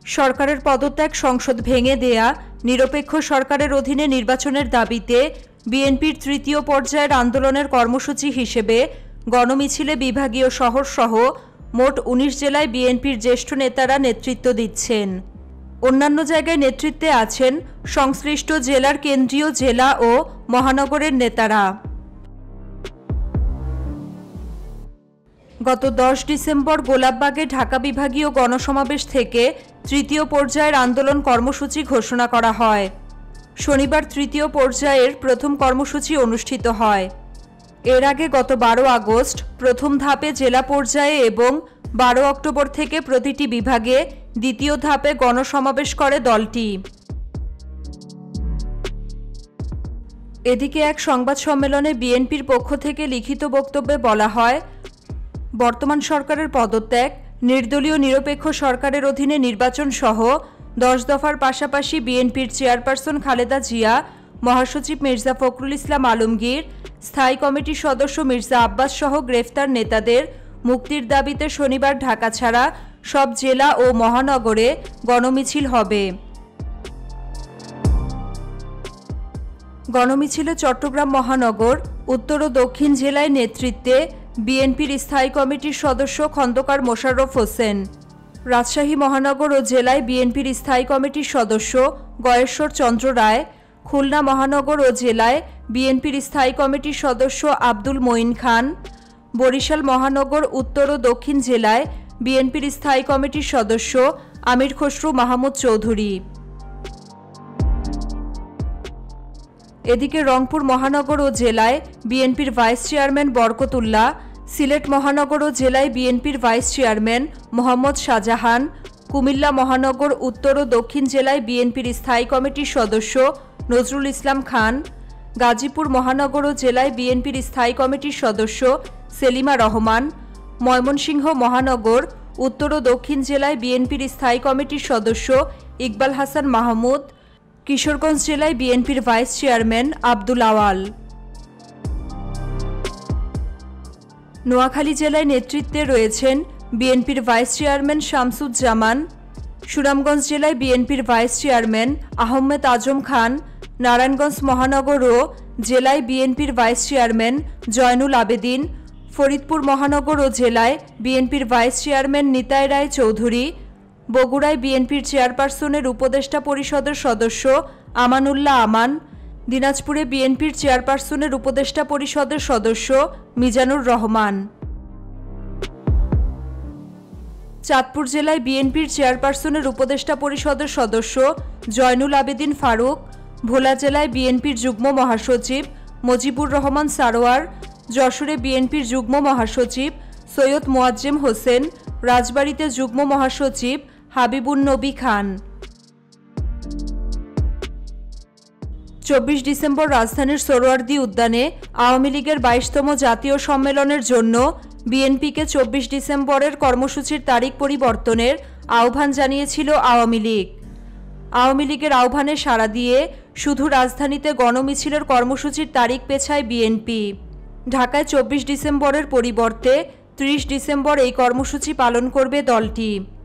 সরকারের পদত্যাগ, সংসদ ভেঙে দেয়া, নিরপেক্ষ সরকারের অধীনে নির্বাচনের দাবিতে বিএনপির তৃতীয় পর্যায়ের আন্দোলনের কর্মসূচি হিসেবে গণমিছিলে বিভাগীয় শহরসহ মোট ১৯ জেলায় বিএনপির জ্যেষ্ঠ নেতারা নেতৃত্ব দিচ্ছেন। অন্যান্য জায়গায় নেতৃত্বে আছেন সংশ্লিষ্ট জেলার কেন্দ্রীয় জেলা ও মহানগরের নেতারা। গত ১০ ডিসেম্বর গোলাপবাগে ঢাকা বিভাগীয় গণসমাবেশ থেকে তৃতীয় পর্যায়ের আন্দোলন কর্মসূচি ঘোষণা করা হয়। শনিবার তৃতীয় পর্যায়ের প্রথম কর্মসূচি অনুষ্ঠিত হয়। এর আগে গত ১২ আগস্ট প্রথম ধাপে জেলা পর্যায়ে এবং ১২ অক্টোবর থেকে প্রতিটি বিভাগে দ্বিতীয় ধাপে গণসমাবেশ করে দলটি। এদিকে এক সংবাদ সম্মেলনে বিএনপির পক্ষ থেকে লিখিত বক্তব্যে বলা হয়, বর্তমান সরকারের পদত্যাগ, নির্দলীয় নিরপেক্ষ সরকারের অধীনে নির্বাচন সহ ১০ দফার পাশাপাশি বিএনপির চেয়ারপারসন খালেদা জিয়া, মহাসচিব মির্জা ফখরুল ইসলাম আলমগীর, স্থায়ী কমিটির সদস্য মির্জা আব্বাস সহ গ্রেফতার নেতাদের মুক্তির দাবিতে শনিবার ঢাকা ছাড়া সব জেলা ও মহানগরে গণমিছিল হবে। গণমিছিলে চট্টগ্রাম মহানগর, উত্তর ও দক্ষিণ জেলায় নেতৃত্বে বিএনপির স্থায়ী কমিটির সদস্য খন্দকার মোশাররফ হোসেন, রাজশাহী মহানগর ও জেলায় বিএনপির স্থায়ী কমিটির সদস্য গয়েশ্বর চন্দ্র রায়, খুলনা মহানগর ও জেলায় বিএনপির স্থায়ী কমিটির সদস্য আব্দুল মঈন খান, বরিশাল মহানগর, উত্তর ও দক্ষিণ জেলায় বিএনপির স্থায়ী কমিটির সদস্য আমির খসরু মাহমুদ চৌধুরী। এদিকে রংপুর মহানগর ও জেলায় বিএনপির ভাইস চেয়ারম্যান বরকতুল্লাহ, সিলেট মহানগর ও জেলায় বিএনপির ভাইস চেয়ারম্যান মোহাম্মদ শাহজাহান, কুমিল্লা মহানগর, উত্তর ও দক্ষিণ জেলায় বিএনপির স্থায়ী কমিটির সদস্য নজরুল ইসলাম খান, গাজীপুর মহানগর ও জেলায় বিএনপির স্থায়ী কমিটির সদস্য সেলিমা রহমান, ময়মনসিংহ মহানগর, উত্তর ও দক্ষিণ জেলায় বিএনপির স্থায়ী কমিটির সদস্য ইকবাল হাসান মাহমুদ, কিশোরগঞ্জ জেলায় বিএনপির ভাইস চেয়ারম্যান আব্দুল আওয়াল। নোয়াখালী জেলায় নেতৃত্বে রয়েছেন বিএনপির ভাইস চেয়ারম্যান শামসুজ্জামান, সুনামগঞ্জ জেলায় বিএনপির ভাইস চেয়ারম্যান আহমেদ আজম খান, নারায়ণগঞ্জ মহানগর ও জেলায় বিএনপির ভাইস চেয়ারম্যান জয়নুল আবেদিন, ফরিদপুর মহানগর ও জেলায় বিএনপির ভাইস চেয়ারম্যান নিতাই রায় চৌধুরী, বগুড়ায় বিএনপির চেয়ারপারসনের উপদেষ্টা পরিষদের সদস্য আমানুল্লাহ আমান, দিনাজপুরে বিএনপির চেয়ারপারসনের উপদেষ্টা পরিষদের সদস্য মিজানুর রহমান, চাঁদপুর জেলায় বিএনপির চেয়ারপারসনের উপদেষ্টা পরিষদের সদস্য জয়নুল আবেদিন ফারুক, ভোলা জেলায় বিএনপির যুগ্ম মহাসচিব মজিবুর রহমান সারোয়ার, যশোরে বিএনপির যুগ্ম মহাসচিব সৈয়দ মোয়াজ্জেম হোসেন, রাজবাড়ীতে যুগ্ম মহাসচিব হাবিবুন নবী খান। ২৪ ডিসেম্বর রাজধানীর সোহরাওয়ার্দী উদ্যানে আওয়ামী লীগের ২২তম জাতীয় সম্মেলনের জন্য বিএনপিকে ২৪ ডিসেম্বরের কর্মসূচির তারিখ পরিবর্তনের আহ্বান জানিয়েছিল আওয়ামী লীগ। আওয়ামী লীগের আহ্বানে সাড়া দিয়ে শুধু রাজধানীতে গণমিছিলের কর্মসূচির তারিখ পেছায় বিএনপি। ঢাকায় ২৪ ডিসেম্বরের পরিবর্তে ৩০ ডিসেম্বর এই কর্মসূচি পালন করবে দলটি।